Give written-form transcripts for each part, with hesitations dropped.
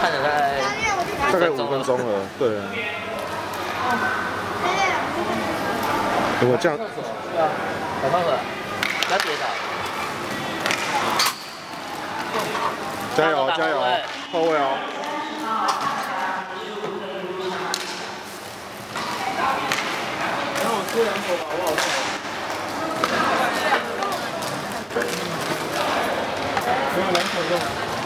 看了大概 5分钟了，对啊。我这样。 对啊，小胖子，不要跌倒。 加油加油，后卫哦。 然后我吃2口吧，我好饿。没有2口肉。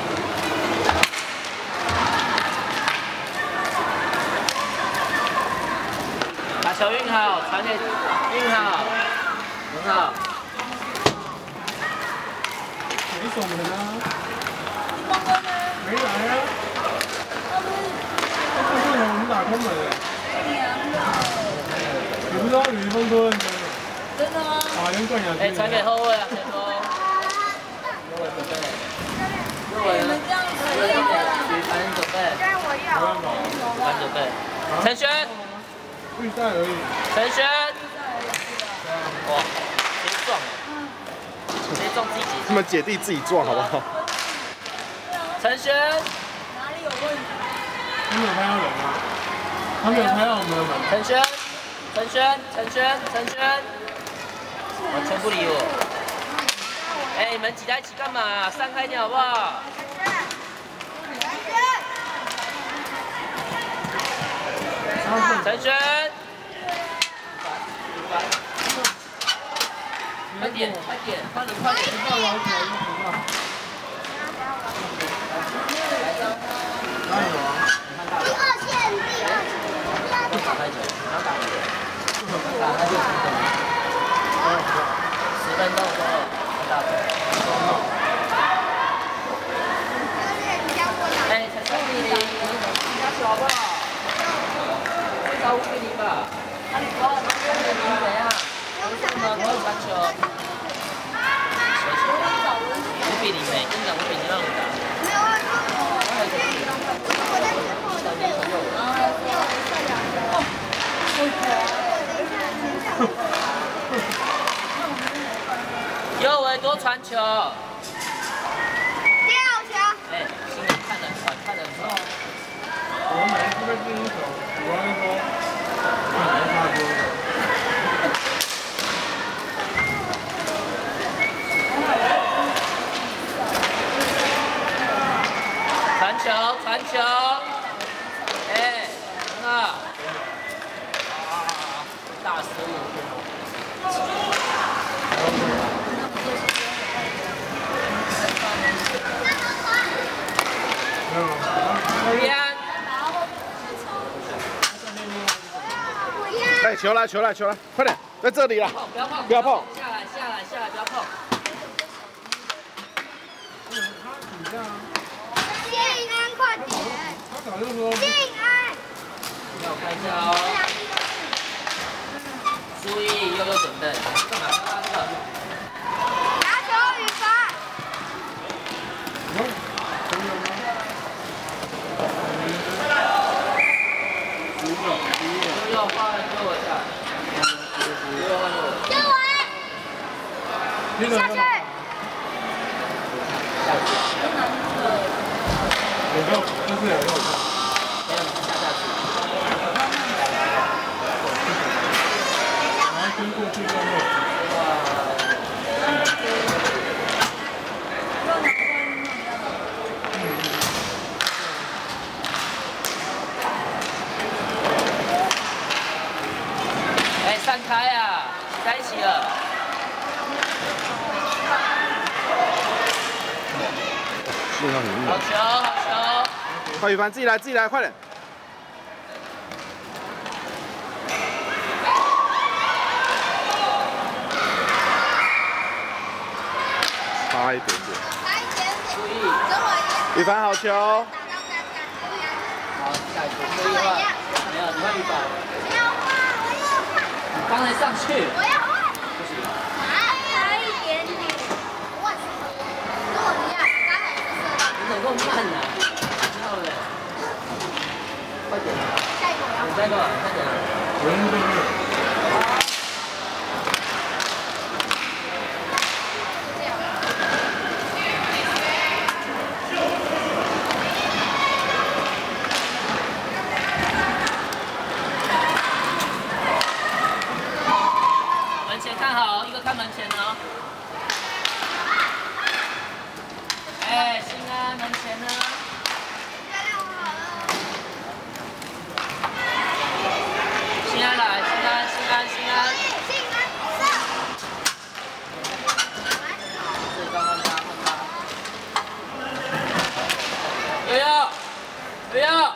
把球运好，传给运好，很好。 没守门啊。没来啊。他不是我们打空门的。你不知道雨峰多认真啊？真的吗？好像冠亚军。 哎，传给后卫啊，前锋。右卫准备。右卫呢？右卫传准备。传准备。陈轩。 预赛而已。 陈轩。哇，直接撞了。直接撞自己。 他们姐弟自己撞好不好？ 陈轩。 哪里有问题？ 他们有拍到人吗？他们有拍到我们的门。 陈轩，陈轩，陈轩，陈轩，完全不理我。哎，你们挤在一起干嘛？散开点好不好？陈轩，快点，快点，快点，快点！ 哪有啊？ 第2线，第2线。 打开球，然后打开球，打开就成功。10分钟之后打开。哎，才3比0，加球好不好？至少5比0吧。3比0怎样？我有传球。5比0没，跟你讲5比0让你打。没有啊，右维多传球。 第2球。 哎，新人看得很快，看得很快。 我们每一次被进1球，我跟你说，还差多了。 传球，传球。哎，很好。大失误。 哎，球来球来球来，快点，在这里了， 不要碰， 不要碰， 下来下来下来，不要碰。 静安，快点！ 他早就说。 静安。 让我看一下哦。注意，悠悠准备，干嘛？ 拿球，羽凡。 悠悠换给我一下。悠悠换给我。 救我！下去。 有没有？就是有没有看？ 没有，下去。 然后跟过去之后。 哎，散开啊，在一起了。 信号很硬。 好球，好球。 快，羽凡自己来，自己来，快点。差一点点。 差一点点。 注意。 跟我一样。 羽凡好球。 好，下一球注意换。没有，你换羽凡。 不要换，我要换。 你刚才上去。 我要换。不行。差一点点。我跟我一样，刚才也是射到。 你怎么这么慢呢？知道了。快点。 下一个我要换。 你再过来，快点。 这样。 不要。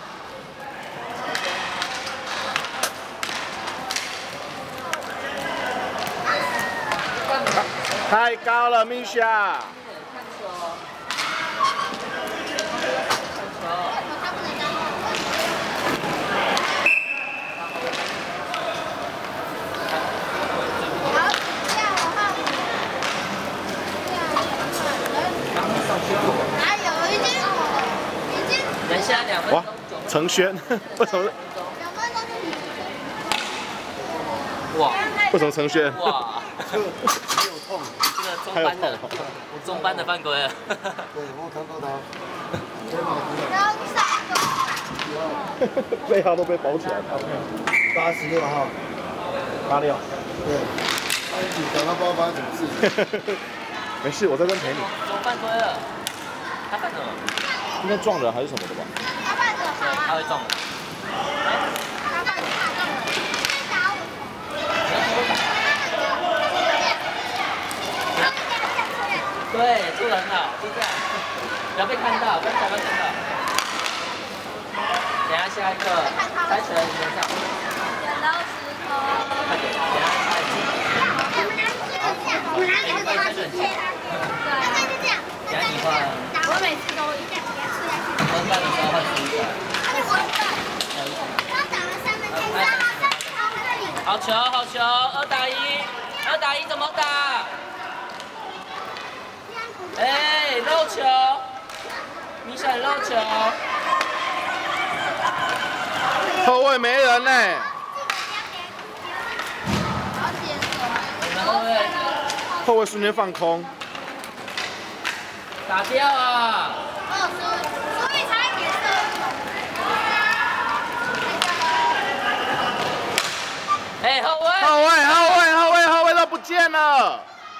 太高了，米莎。哇，程轩，为什么？ 哇， 为什么程轩？ 哇， 没有痛， 这个中班的，我中班的犯规了。 对，我看到他。 背号都被包起来了。 86号。 86。 对。他一紧张，他不知道发生什么事。 没事，我在这边陪你。 我犯规了，他犯什么？ 应该撞人还是什么的吧？ 他会撞人。对，做得很好，就这样，不要被看到，不要被看到。等下下一个，猜拳你们上。剪刀石头。快点，等下猜拳。我拿给他们切。对，就这样。等下你换。我每次都一下给他吃下去。分半的时候换出一个。刚打了3分钟，好球，好球，2打1，2打1怎么打？哎，漏球，米闪漏球。 后卫没人呢。 你们后卫。 后卫瞬间放空。 打掉啊！ 所以才会点哎，后卫。 后卫都不见了。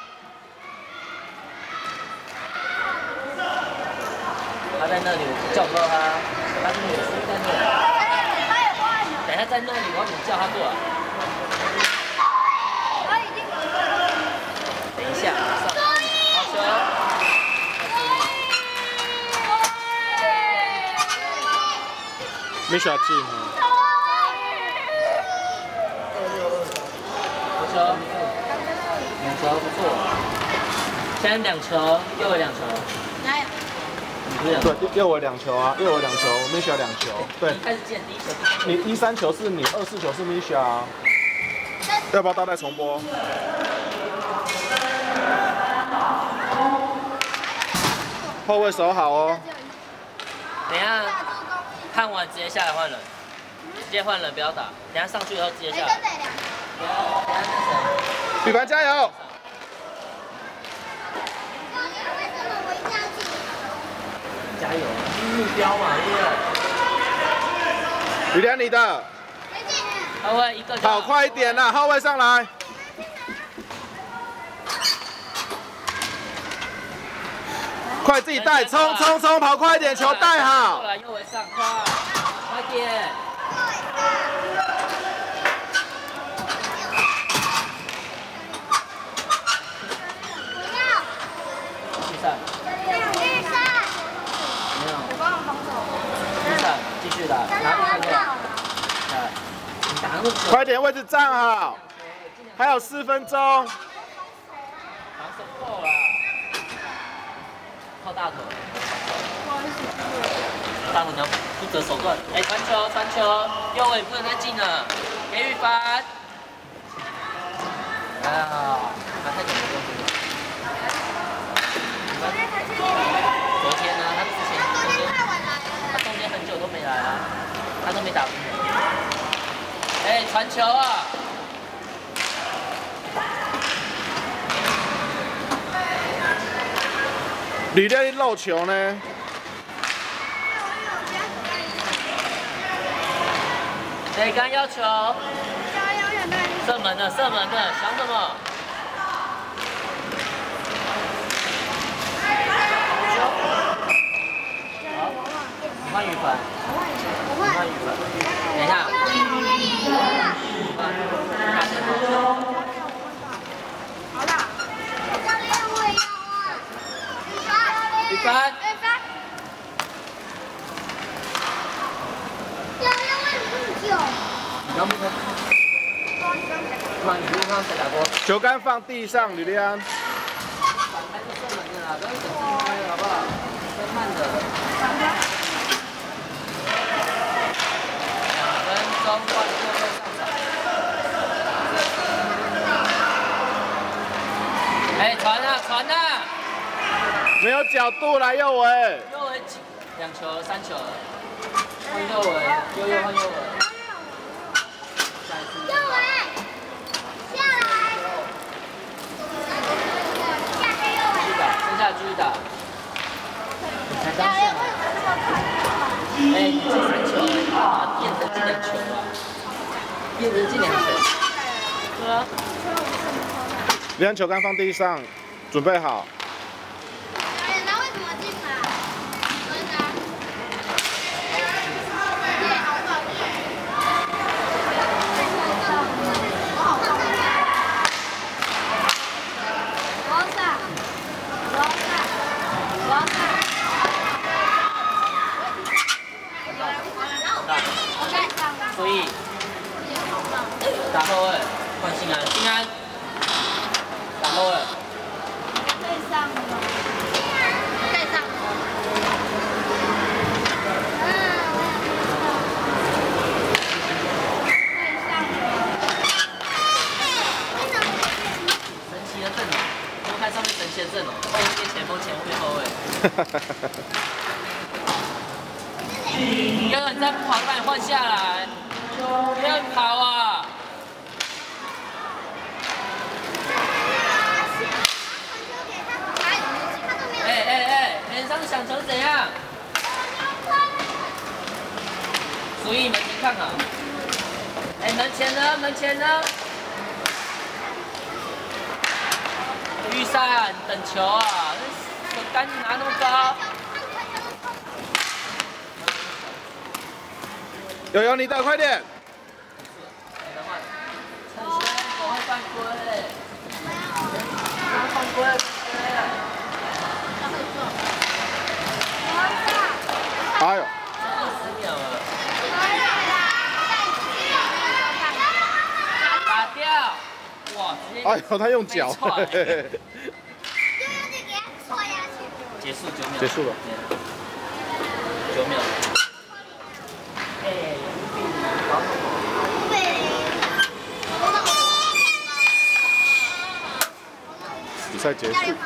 他在那里，我叫不到他，他是女生在那里。等一下在那里，我要怎么叫他过来？等一下，马上。好球！ 米莎进。 好球，2球不错。现在2球，又有2球。哪有？ 对，右尾2球啊，右尾2球 ，Misha 2球。对。 开始见第1球。 你第3球是你，24球是 Misha 啊。要不要倒带重播？后卫守好哦。 等一下，看完直接下来换人，直接换人不要打。等一下上去以后直接下来。等一下那谁？ 比凡加油！ 加油，目标嘛，对不对？ 雨良你的。 后卫一个。 跑快一点啦，后卫上来。快自己带，冲，跑快一点，球带好。 过来，右卫上，快点。继续打，拿这个，来，你打那么久， 快点，位置站好，还有4分钟。 防守够了，靠大腿，大腿你要不择手段。哎，传球，右卫不能再进了，给宇凡。哎呀，他太久没用这个。昨天呢，他之前他中间很久都没来啊，他都没打。哎，传球啊！ 吕亮漏球呢？ 哎，刚要求。射门的，想什么？换宇凡，换宇凡，等一下。 好啦，教练我也要啊。 宇凡。 能不能？慢，你不放谁打过？ 球杆放地上，吕丽安。 还是射门的啦，不要整开好不好？慢慢的。2分钟换右后上场。哎，传啊传啊！ 没有角度啦，右维。 右维2球3球了，换右维，右换右维。 右维，下来。下黑右维。 继续打，剩下继续打。才刚下来。哎，你这3球，你干嘛变成进2球啊？变成进2球。对啊。 吕丽安球杆放地上，准备好。 那为什么进来？真的。 所以打后卫，换信安，信安打后卫。 可以上吗？可以上。 神奇的阵容，我看上面神奇的阵容，后面前锋，前面后卫。要是你再不跑，就把你换下来。不要跑啊！脸上想成怎样？所以门前看好。哎，门前呢？门前呢？预赛等球啊！手杆拿那么高。 有你的，快点！ 陈轩，我会犯规。我犯规了， 哎呦 ！20秒了。打掉！哇，直接。 哎呦，他用脚。 结束9秒。 结束了。 9秒。 比赛结束。